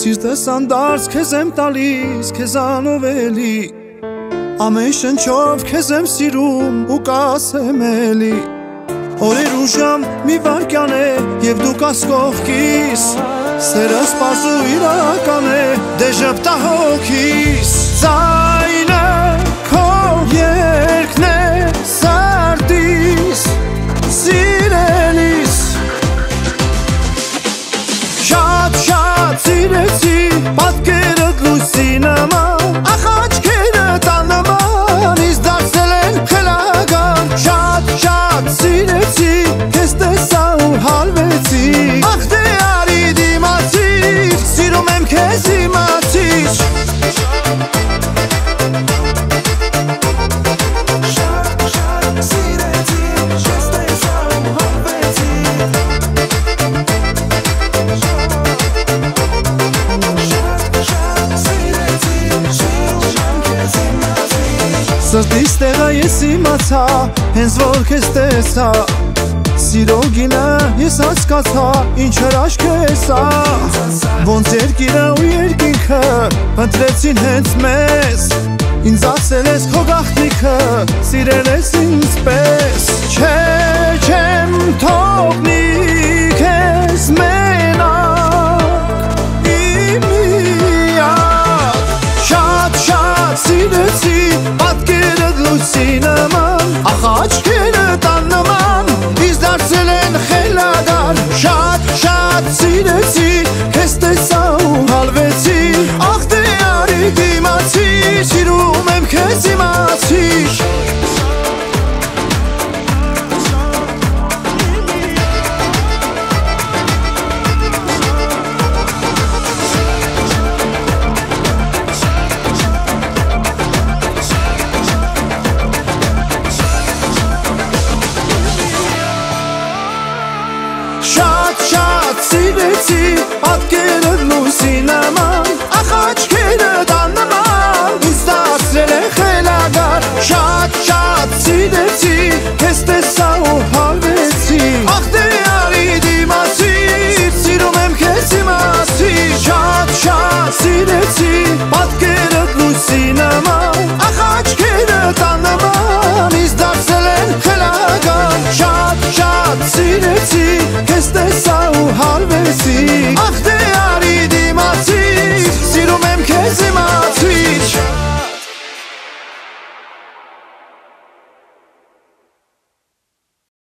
Սիրտս անդարձ քեզ եմ տալիս, քեզանով էլի Ամեն շնչով քեզ եմ սիրում ու կասեմ էլի Օրեր ու ժամ մի վարկյան է և դու կաս կողքիս Սերս պարզ ու իրական է, դե ժպտա հոգիս Ձայնը քո երգն է սարդիս, սիրելիս Շատ սիրեցի, պատկերդ լույսի նման Ախ աչքերդ աննման, ինձ դարձել են խելագար Շատ սիրեցի, քեզ տեսա ու հալվեցի Ախ դե արի դիմացիր, սիրում եմ քեզ իմացիր Սրտիս տեղը ես իմացա, հենց որ քեզ տեսա Սիրո գինը ես հասկացա, ինչ հրաշք է սա Ոնց երկիրը ու երկինքը ընտրեցին հենց մեզ Ինձ ասել ես քո գաղտնիքը, սիրել ես ինձ պես Չեմ թողնի քեզ մենակ, իմ միակ Շատ սիրեցի, պատկերդ լույսի նման Ախ աչքերդ աննման, ինձ դարձել են խելագար Շատ սիրեցի, քեզ տեսա ու հալվեցի Ախ դե արի դիմացի, սիրում եմ քեզ